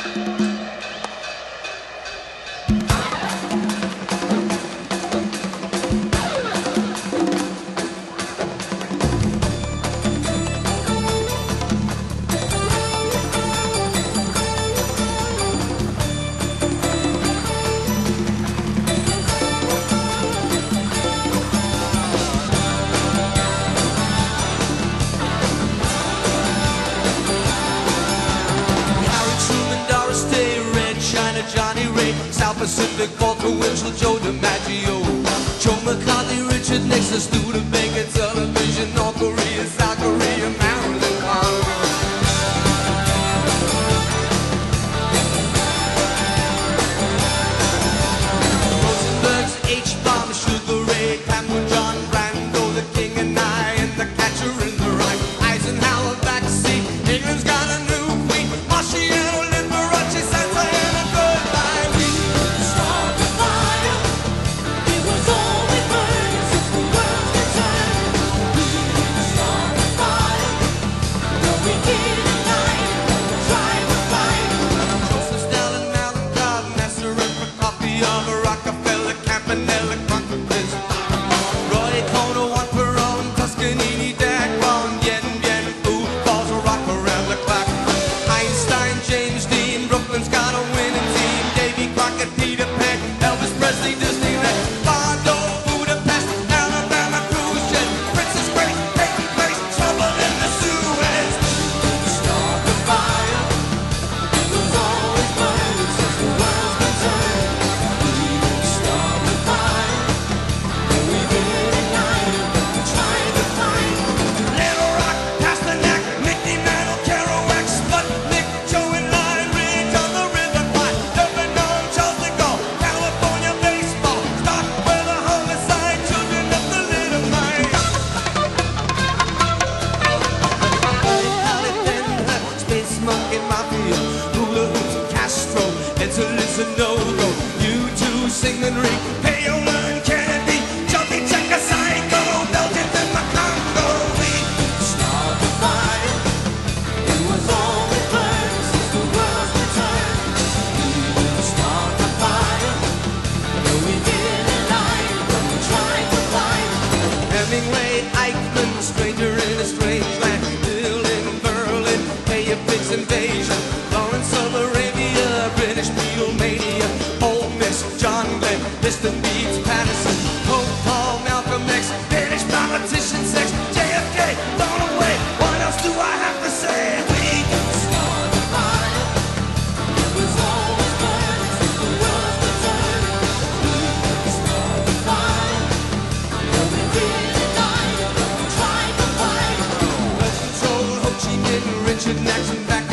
Johnny Ray, South Pacific, Walter Winchell, Joe DiMaggio, Joe McCarthy, Richard Nixon, Studebaker, television, North Korea, South Korea, Marilyn Monroe. Rosenberg's H-bomb, Sugar Ray, Cameron, John Brando, the King and I, and the Catcher in the Rye, Eisenhower backseat, England's got a new queen, Marciano, Liberace, Santa Ana. U2, Sigmund Rhee, Payola and Kennedy, Johnny Checker, Psycho, Belgians in the Congo. We started the fire. It was always burning since the world's return. We didn't start the fire. No, we didn't lie, but we tried to find Hemingway, Eichmann, Stranger in a Strange Land, Dylan, Berlin, Pay a Fix Invasion, Lawrence of Arabia, British Beatlemania, Ole Miss, John Glenn, Liston Beats, Patterson, Pope Paul, Malcolm X, British politician, sex, JFK, thrown away. What else do I have to say? We started the fire. It was always burning since the world's return. We started the fire. No, we didn't lie, but we tried to fight. Control, Ho Chi Minh, Richard Nixon, back